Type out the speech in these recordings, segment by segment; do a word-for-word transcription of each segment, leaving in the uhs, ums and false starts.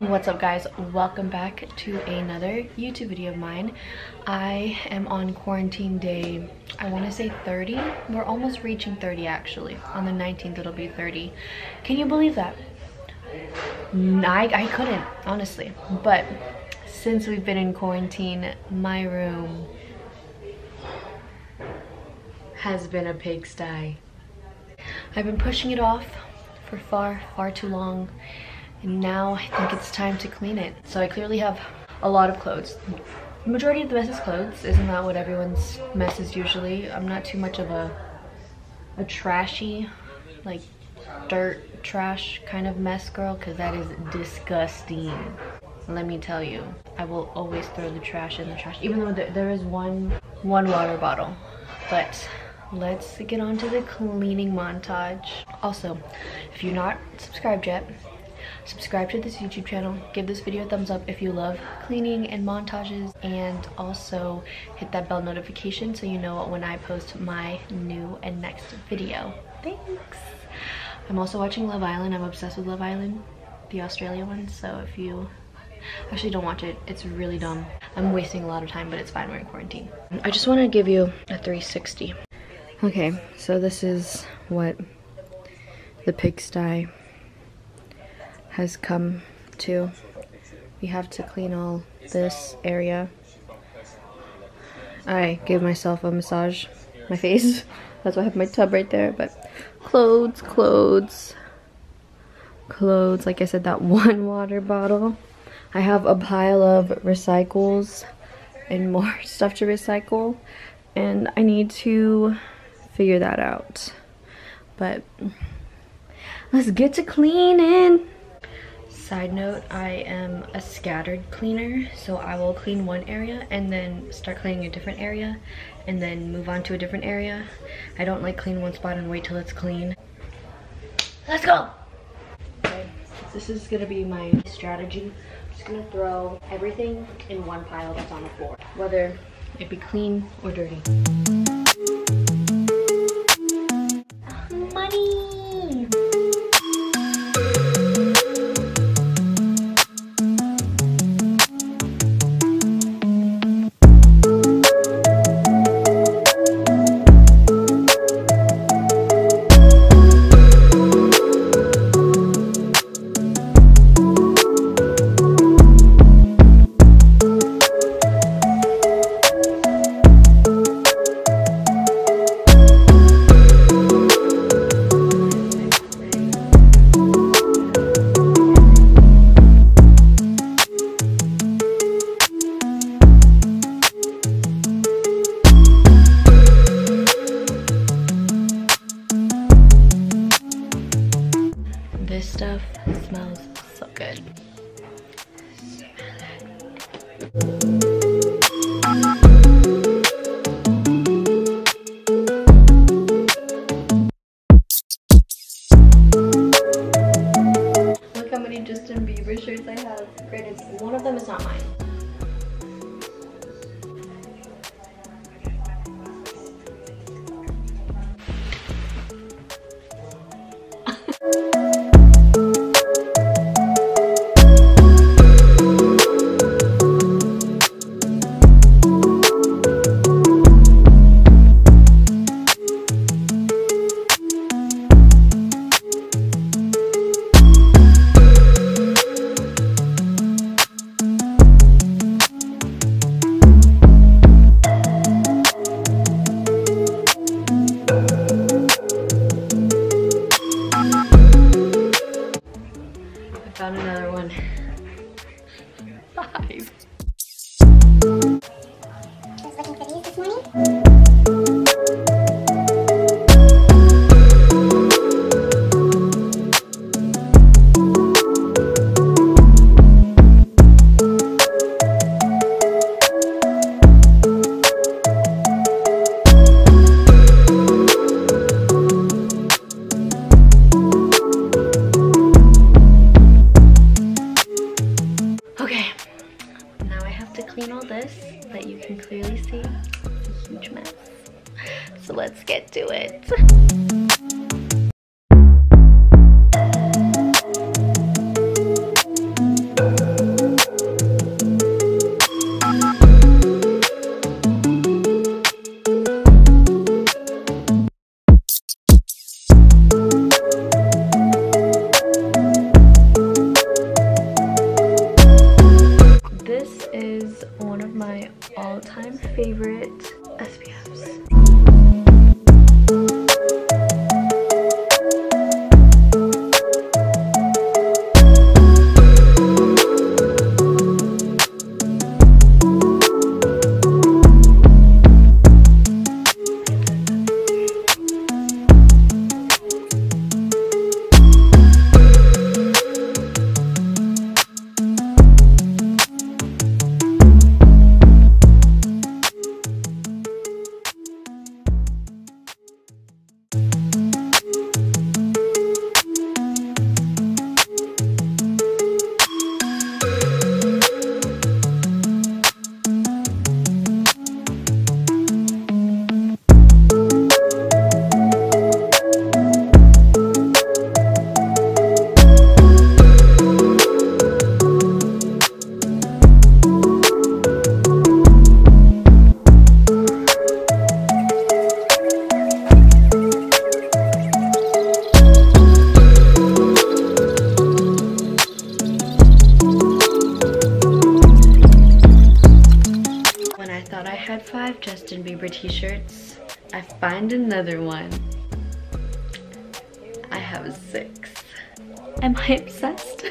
What's up guys, welcome back to another YouTube video of mine. I am on quarantine day, I want to say thirty. We're almost reaching thirty actually. On the nineteenth it'll be thirty. Can you believe that? I, I couldn't, honestly. But since we've been in quarantine, my room has been a pigsty. I've been pushing it off for far, far too long. And now I think it's time to clean it. So I clearly have a lot of clothes. The majority of the mess is clothes. Isn't that what everyone's mess is usually? I'm not too much of a, a trashy, like dirt trash kind of mess girl, because that is disgusting. Let me tell you, I will always throw the trash in the trash, even though there, there is one, one water bottle. But let's get on to the cleaning montage. Also, if you're not subscribed yet, subscribe to this YouTube channel, give this video a thumbs up if you love cleaning and montages, and also hit that bell notification so you know when I post my new and next video. Thanks! I'm also watching Love Island. I'm obsessed with Love Island, the Australia one, so if you actually don't watch it, it's really dumb. I'm wasting a lot of time, but it's fine, we're in quarantine. I just want to give you a three sixty. Okay, so this is what the pigsty has come to. We have to clean all this area. I gave myself a massage, my face. That's why I have my tub right there. But clothes, clothes, clothes. Like I said, that one water bottle. I have a pile of recycles and more stuff to recycle. And I need to figure that out. But let's get to cleaning. Side note, I am a scattered cleaner, so I will clean one area and then start cleaning a different area and then move on to a different area. I don't like clean one spot and wait till it's clean. Let's go! Okay, this is gonna be my strategy. I'm just gonna throw everything in one pile that's on the floor, whether it be clean or dirty. Money! This stuff smells so good. Look how many Justin Bieber shirts I have. Granted, one of them is not mine. Found another one. Five. I was looking for these this morning. Clean all this, but you can clearly see it's a huge mess. So let's get to it. favorite S P Fs. Five Justin Bieber t-shirts. I find another one. I have six. Am I obsessed?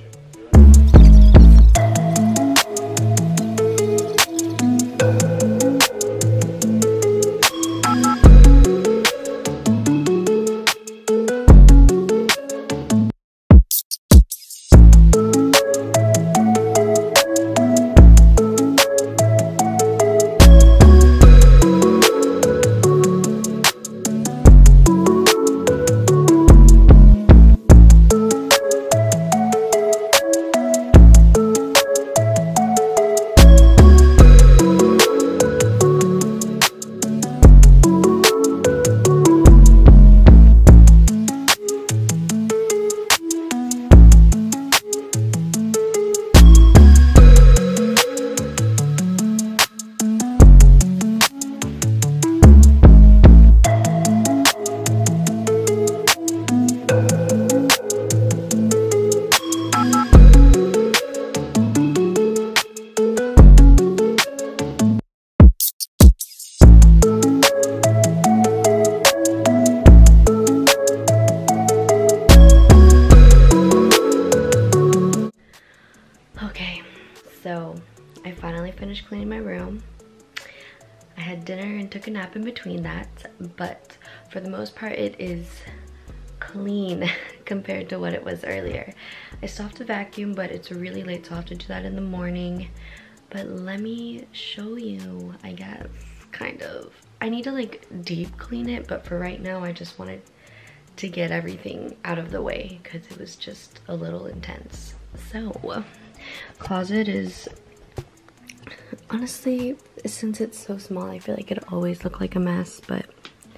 So I finally finished cleaning my room. I had dinner and took a nap in between that, but for the most part it is clean compared to what it was earlier. I still have to vacuum, but it's really late, so I'll have to do that in the morning. But let me show you, I guess, kind of. I need to like deep clean it, but for right now I just wanted to get everything out of the way because it was just a little intense. So, closet is, honestly, since it's so small, I feel like it'll always look like a mess, but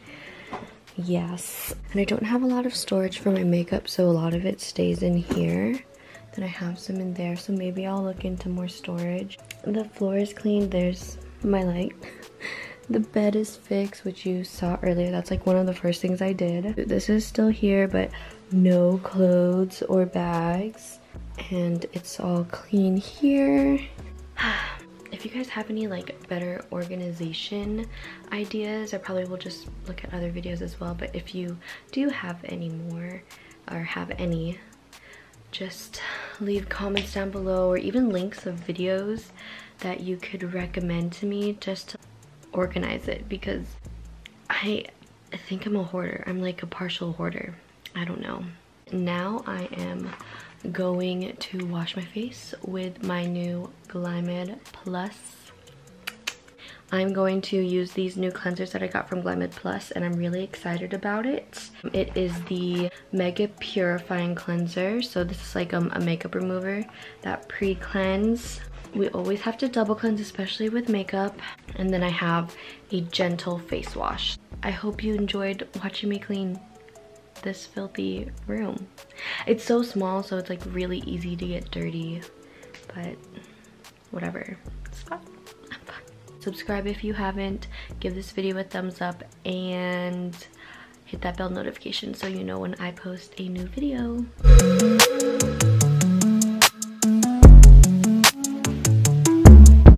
yes. And I don't have a lot of storage for my makeup, so a lot of it stays in here. Then I have some in there, so maybe I'll look into more storage. The floor is clean. There's my light. The bed is fixed, which you saw earlier. That's like one of the first things I did. This is still here, but no clothes or bags. And it's all clean here. If you guys have any like better organization ideas, I probably will just look at other videos as well. But if you do have any more or have any, just leave comments down below, or even links of videos that you could recommend to me just to organize it, because I think I'm a hoarder. I'm like a partial hoarder. I don't know. Now I am going to wash my face with my new Glymed Plus. I'm going to use these new cleansers that I got from Glymed Plus, and I'm really excited about it. It is the Mega Purifying Cleanser. So this is like um, a makeup remover that pre-cleanse. We always have to double cleanse, especially with makeup. And then I have a gentle face wash. I hope you enjoyed watching me clean this filthy room. It's so small, so it's like really easy to get dirty, but whatever, it's fun. I'm fun. Subscribe if you haven't, give this video a thumbs up, and hit that bell notification so you know when I post a new video.